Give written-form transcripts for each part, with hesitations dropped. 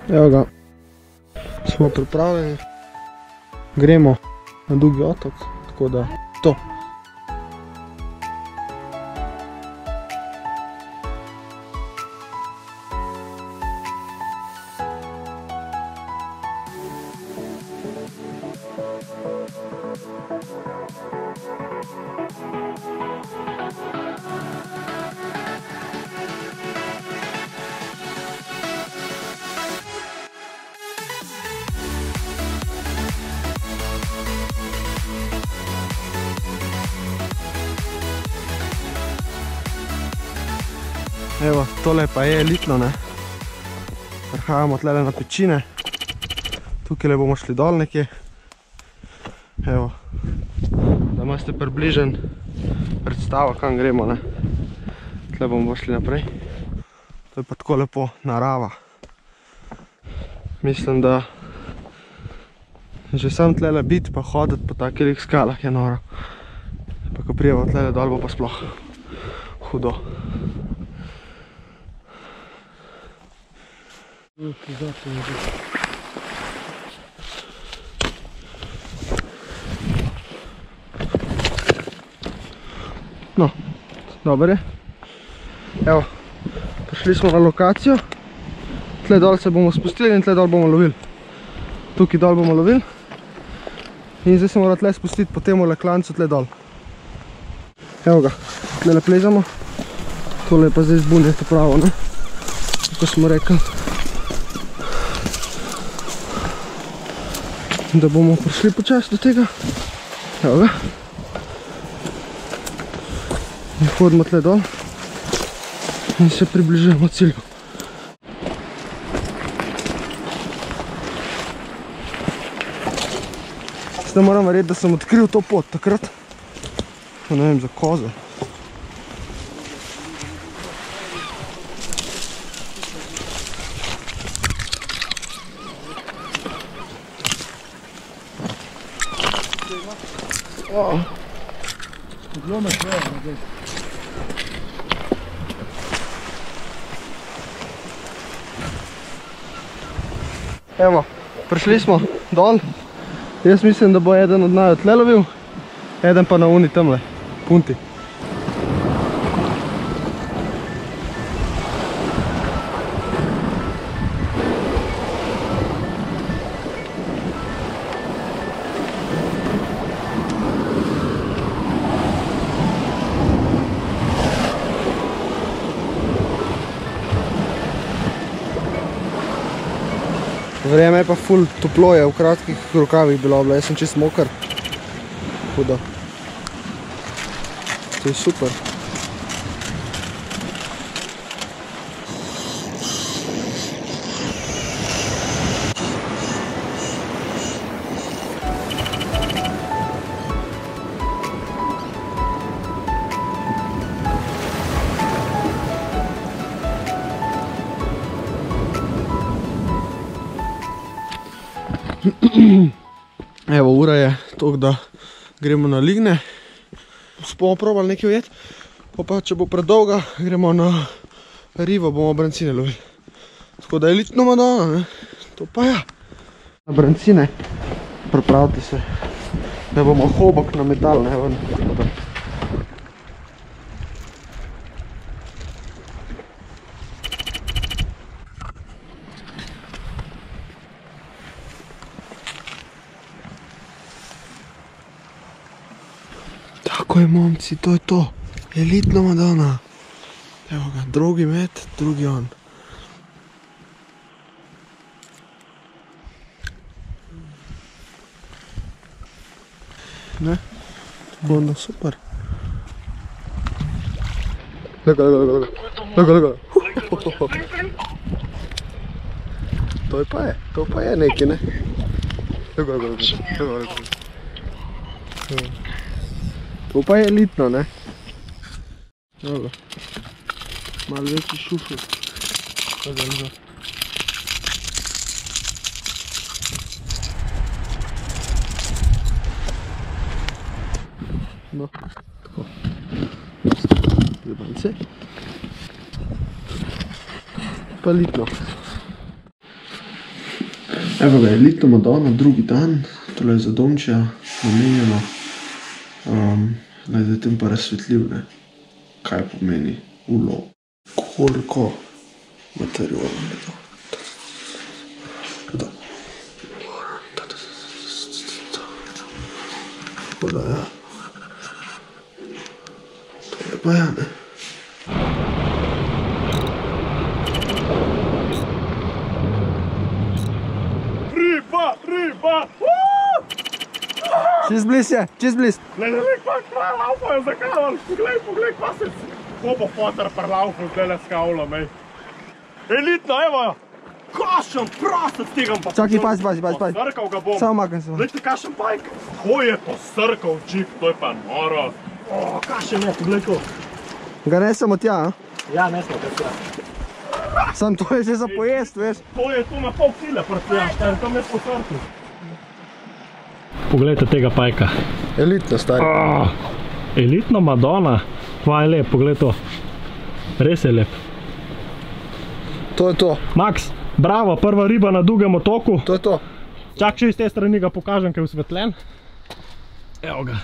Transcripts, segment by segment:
Evo ga, smo pripravljeni, gremo na Dugi Otok, tako da to. Evo, tole pa je elitno, ne. Prihajamo tlele na pečine. Tukaj bomo šli dol nekje. Evo, da imate približen predstavo, kam gremo, ne. Tle bomo šli naprej. To je pa tako lepo narava. Mislim, da že sam tlele biti pa hoditi po takih skalah je noro. Pa ko prijemo tlele dol, bo pa sploh hudo. No, dobro je. Evo, prišli smo na lokacijo. Tle dol se bomo spustili in tle dol bomo lovili. Tukaj dol bomo lovili. In zdaj se mora tle spustiti po temu klancu tle dol. Evo ga, tle plezamo. Tole je pa zdaj zbunje to pravo, ne? Tako smo rekli. Da bomo prišli počasi do tega. Evo ga. In hodimo tle dol. In se približujemo cilju. Zdaj moram verjeti, da sem odkril to pot takrat. Ne vem, za koze. Evo, prišli smo dol. Jaz mislim, da bo eden od naju tle lovil, eden pa na uni tamle, punti. Vreme je pa ful toplo je, v kratkih rokavih bilo, jaz sem čist mokar. Hudo. To je super. Evo, ura je toliko, da gremo na ligne. Bomo probali nekaj ujeti. Pa če bo predolga, gremo na rivo, bomo brancine lovili. Tako da elitno Madonna, ne? To pa ja. Na brancine. Pripravite se, da bomo hobok na metal, ne? Tako je, momci, to je to. Elitno Madonna. Evo ga, drugi met, drugi on. Ne? Tako onda, super. Lega. To pa je neki, ne? Lega. To pa je elitno, ne? Evo ga. Malo večji šušur. Lega. No, tako. Ljubance. Pa elitno. Evo ga, elitno Madonna, drugi dan, tole je za Domčija, namenjeno. Zdaj tem pa razsvetljiv, ne, kaj pomeni ulov. Koliko materialov je to. Tako da, ja. To je pa ja, ne. Riba! Čist bliz je, čist bliz. Glej, kak prelaufa je zakaval. Poglej, kva se kobo fotar prelaufa zdaj s kavlom, ej. Elitno, evo jo. Kašen prasec tega pa... Čakaj, pazi. Srkal ga bom. Samo maknem se. Gledajte, kašen bajk. Ko je to srkal džip, to je pa noro. O, kašen je, poglej to. Ga ne samo tja, a? Ja, ne smo tja. Sam to je že za pojest, veš. To je tu na pol kile prtlja, tam je po srku. Poglejte tega pajka. Elitno, stari. Elitno Madonna. Kva je lep, poglej to. Res je lep. To je to. Max, bravo, prva riba na Dugem Otoku. To je to. Čak, če iz te strani ga pokažem, kaj je usvetljen. Evo ga.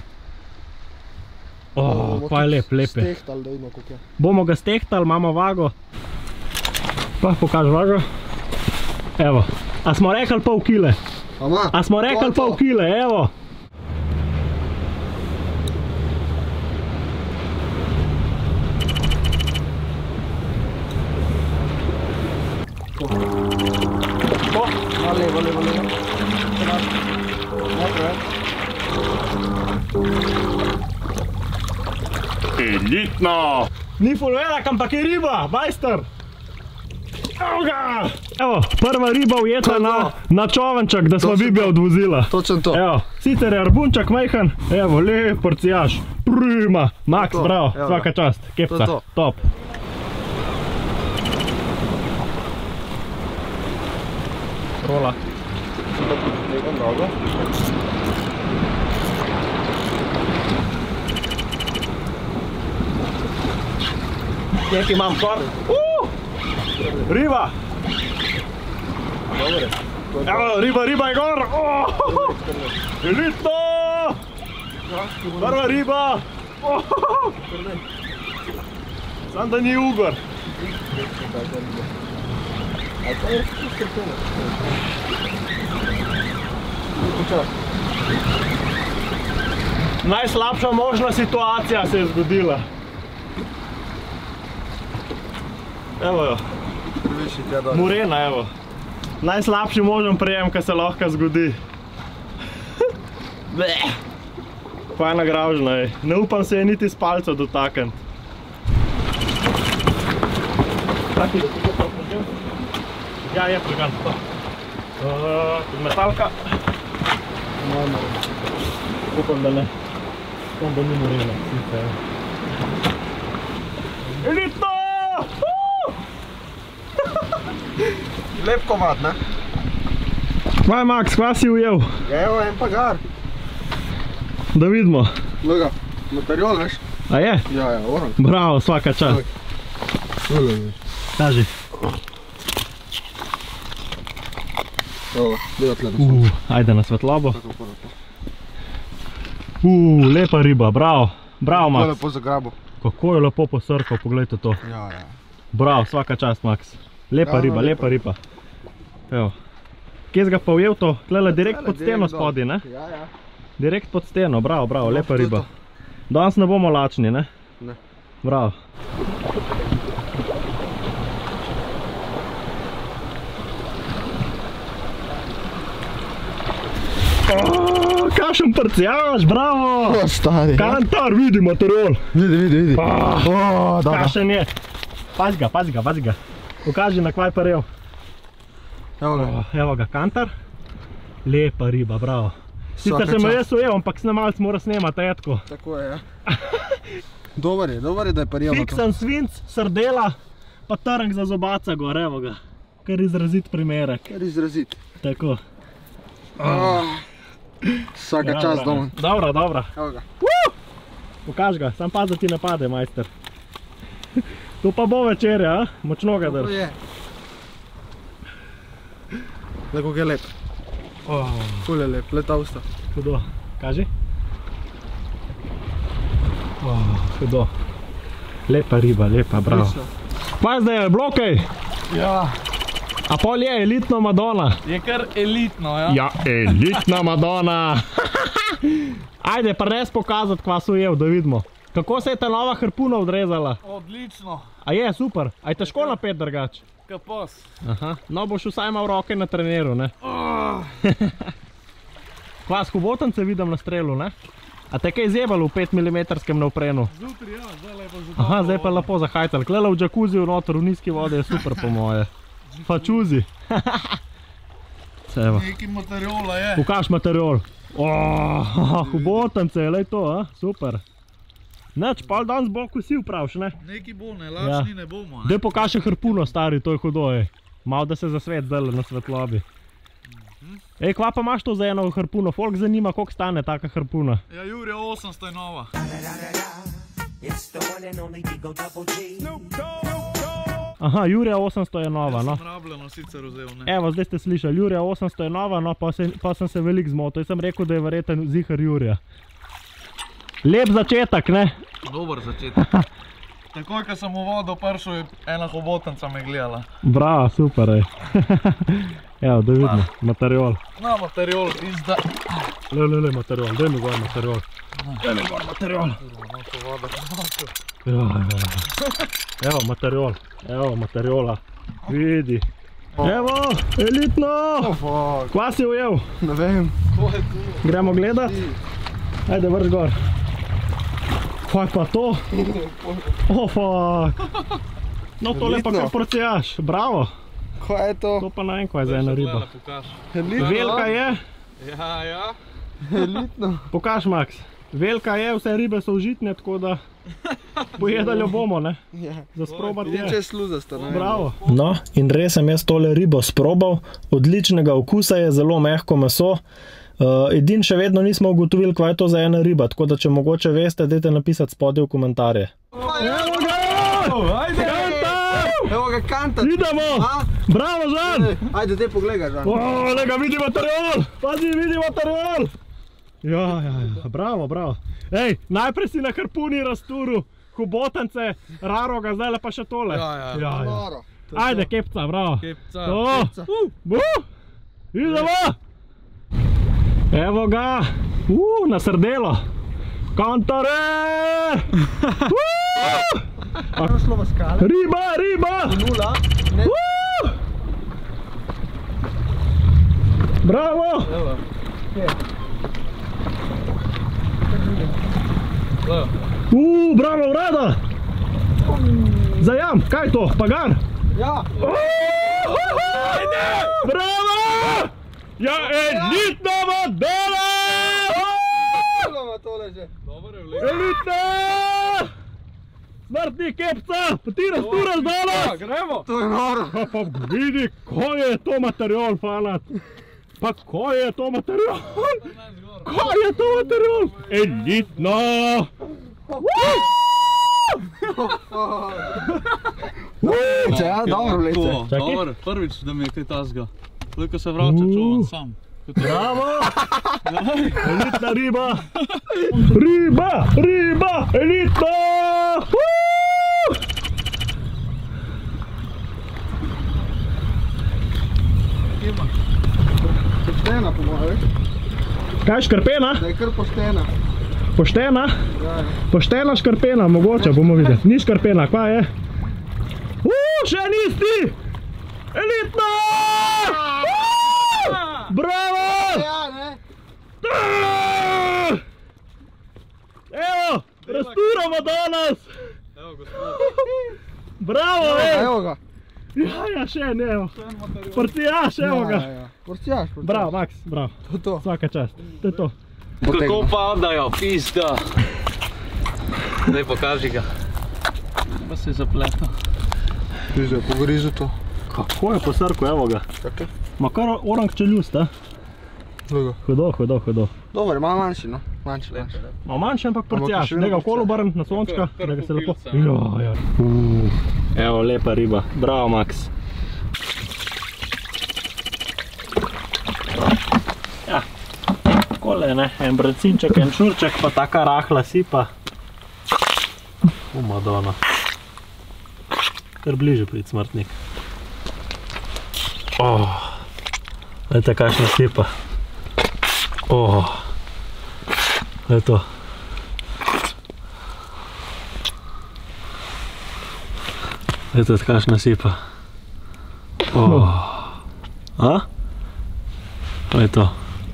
Kva je lep, lepe. Stehtali, da vidimo, koliko je. Bomo ga stehtali, imamo vago. Pa pokaž vago. Evo. A smo rekli pol kile? A smo rekli pol kile, evo. Levo. Elitno! Ni ful velik, ampak je riba, bajster! Evo ga! Evo, prva riba ujeta na čovenček, da smo Bibi odvozila. Točno to. Evo, sicer je arbunčak majhen, evo, lep porcijaš. Prima! Max, bravo, svaka čast, kepca, top. Rola. Nekaj imam kor. Riba! Evo, riba je gor! Elitno! Prva riba! Sam da ni ugor. Najslabša možna situacija se je zgodila. Evo jo. Murena, evo. Najslabši možen prejem, kaj se lahko zgodi. Fajna gravžna je. Ne upam se je niti s palca dotakniti. Taki, da tukaj pa prežem? Ja, je pregan. Metalka. Upam, da ne. Upam, da ni morena. Elitno! Lep komad, ne? Kva je, Max, kva si ujel? Evo, en pagar. Da vidimo. Lega, material, veš? A je? Ja, orang. Bravo, svaka čast. Kaži. Evo ga, gleda tle. Ajde na svetlobo. Lepa riba, bravo. Bravo, Max. Kako je lepo zagrabo. Kako je lepo posrkal, pogledajte to. Ja. Bravo, svaka čast, Max. Lepa riba, lepa riba. Evo. Kje si ga pa ujel to? Tlele direkt pod steno spodi, ne? Ja. Direkt pod steno, bravo, lepa riba. Danes ne bomo lačni, ne? Ne. Bravo. Kašen prcijaš, bravo! Stari. Kantar, vidi material. Vidi. Kašen je. Pazi ga. Pokaži na kvaj parel. Evo ga, kantar. Lepa riba, bravo. Sicer sem jo jaz ujel, ampak snemalc mora snemati, etko. Tako je, ja. Dobar je, da je parel. Fiksan svinc, srdela, pa trnk za zobaca gor, evo ga. Kar izrazit primerek. Kar izrazit. Tako. Vsaka čast doma. Dobra. Evo ga. Pokaž ga, sam paz, da ti ne pade, majster. To pa bo večerja, a? Močno ga drž. Le kako je lep. Ful je lep, le tausta. Hudo. Kaži? Hudo. Lepa riba, lepa, bravo. Pa zdaj je bilo kaj? Ja. A pol je elitno Madonna? Je kar elitno, ja. Ja, elitna Madonna. Ajde, pa res pokazati, kva so ujel, da vidimo. Kako se je ta nova harpuna odrezala? Odlično. A je, super. A je težko napet drugač? Kapos. Aha. No, boš vsaj imel roke na treneru, ne? Kva, s hobotance vidim na strelu, ne? A te kaj zjebalo v 5 mm neoprenu? Zutri, ja, zdaj lepo že. Aha, zdaj pa lepo zahajtal. Klela v džakuziju noter, v nizki vode je super po moje. Fačuzi. Neki materiala je. Pokaž material. Hobotance, lej to, super. Neč, pol dan z boku si upravš, ne? Neki bo, ne, lačni ne bomo, ne? Daj pokaži harpuno, stari, to je hudo, Malo da se za svet zdaj na svetlobi. Ej, kva pa imaš to za eno harpuno? Folk zanima, koliko stane taka harpuna. Ja, Jurija 800 je nova. Aha, Jurija 800 je nova, no. Jaz sem rabljeno sicer vzel, ne. Evo, zdaj ste slišali, Jurija 800 je nova, no, pa sem se veliko zmotil. Jaz sem rekel, da je verjeten zihar Jurija. Lep začetek, ne? Dober začetek. Takoj, ko sem v vodo pršel, je ena hobotanca me gledala. Bravo, super, Evo, da vidimo, material. Na, material, izda. Le, material, daj mi gor material. Daj mi gor material. Evo, material. Evo, materiala. Vidi. Evo, elitno! Kva si ujel? Ne vem. Gremo gledat? Ajde, vrš gor. Kaj pa to? Fuck. No, tole pa kar porcijaš. Bravo. Kaj je to? To pa ne vem, kaj je za ena riba. Velika je? Ja. Elitno. Pokaž, Max. Velika je, vse ribe so užitne, tako da pojedali jo bomo, ne? Za sprobati je. Če je sluzasta, ne vem. Bravo. No, in res sem jaz tole ribo sprobal. Odličnega okusa je, zelo mehko meso. Edin še vedno nismo ugotovili, kva je to za ena riba, tako da če mogoče veste, dajte napisati spodaj v komentarje. Evo ga! Evo ga, kantat! Idemo! Bravo, Žan! Ajde, te pogledaj, Žan. Lega, vidi material! Pazi, vidi material! Ja, bravo. Ej, najprej si na harpuni razturu, hobotance, raroga, zdaj le pa še tole. Ja. Ajde, kepca, bravo. Kepca. Idemo! Evo ga! Na srdelo! Kantare! Riba! Nula. Bravo! Bravo, vrada! Zajam, kaj to? Pagar? Ja! Bravo! Ja, elitna Madonna! Elitna! Smrtni kepca! Pa ti rasturaš danes! Gremo! To je noro! Pa vidi, kaj je to material, fanat! Pa kaj je to material? Kaj je to material? Elitna! Ja, dobro vleče. Dobro, prvič, da mi je kaj tasga. Ko se vrača, čuvam sam. Bravo! Elitna riba! Riba! Elitna! Poštena po moje. Kaj, škarpena? Da je kar poštena. Poštena? Poštena škarpena, mogoče bomo videli. Ni škarpena, kva je? Še nisti! Elitna! Bravo! Ja, ne? Evo, rasturamo danes! Evo, gospod. Bravo, Evo ga. Ja, še ne, evo. Porcijaš, evo ga. Porcijaš. Bravo, Max, bravo. To je to. Svaka čast, to je to. Kako padajo, pizda. Daj, pokaži ga. Pa se je zapletal. Pizda, pogrizu to. Kako je po srku, evo ga. Ma kar orang čeljust, Hudo. Dobar, malo manjši, no. Manjši. Malo manjši, ampak porcijaš. Da ga okolo obrn na sončka, da ga se lepo... Ja. Evo, lepa riba. Bravo, Max. Takole, ne, en brancinček, en šurček, pa taka rahla sipa. Madonna. Kar bliže prid smrtnik. Glejte, kakšna sipa. Glej to. Glejte, kakšna sipa. Glej to.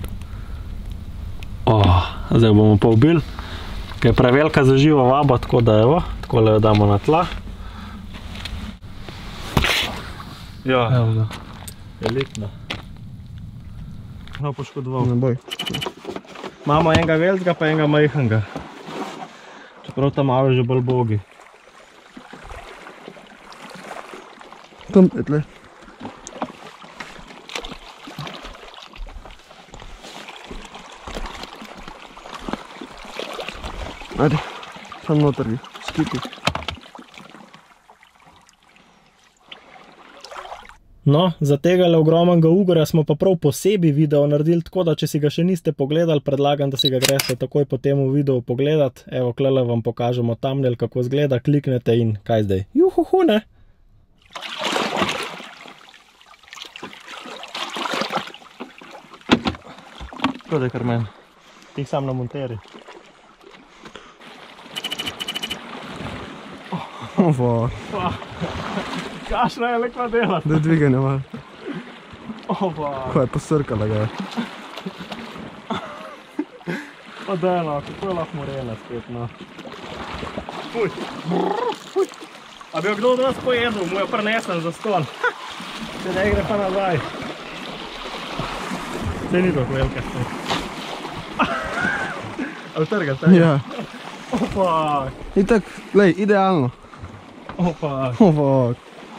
Zdaj bomo pa ubili. Ker je prevelika za živo vabo, tako da evo, takole jo damo na tla. Ja, Evo ga. velikna. No, poškodoval. Ne boj. Imamo enega velikega pa enega majhnega. Čeprav ta malo je že bolj bogi. Tam je tle. Ajde, sam noter gi, skipi. No, za tegale ogromnega ugorja smo pa prav posebej video naredili, tako da če si ga še niste pogledali, predlagam, da si ga greste takoj po temu videu pogledati. Evo, klele vam pokažemo thumbnail, kako izgleda, kliknete in kaj zdaj? Juhuhu, ne? To je kar meni. Ti sam na monteri. Kašna je lekva delati. Da dviganje malo. Oba. Ko je posrkala ga je. Pa da no, kako je lahko morena spet, no. Fuj. A bi jo kdo od nas pojedel, mu jo prinesem za stol. Če ne gre pa nazaj. Zdaj ni tako velika spet. Ali trga, trga? Ja. Opa. Itak, lej, idealno. Opa. Opa.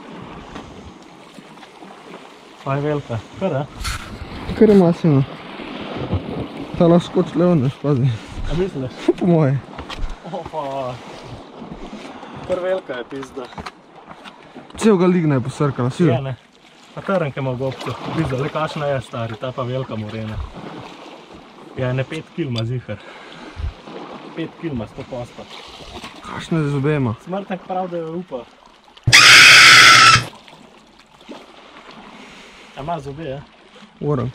Pa je velika. Kar je? Kar je masivno. Ta lahko skoči leoneš, pazi. A misliš? Po moje. Opa. Kar velika je pizda. Cel ga ligne je posrkala, sijo. Je, ne. Pa trnke ima v gobcu. Pizda, le kašna je stari, ta pa velika morena. Ja, ne 5 kil ima zihar. 5 kil ima 100%. Kašne zobe ima. Smrtnik prav, da jo upa. A ima zobe, ja? Uran.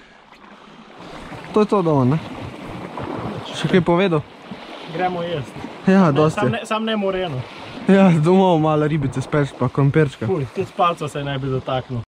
To je to doma, ne? Še kaj povedal? Gremo jesti. Ja, dosti je. Sam ne moreno. Ja, domov malo ribice speš, pa krompirčka. Fuj, tudi s palco se ne bi dotaknil.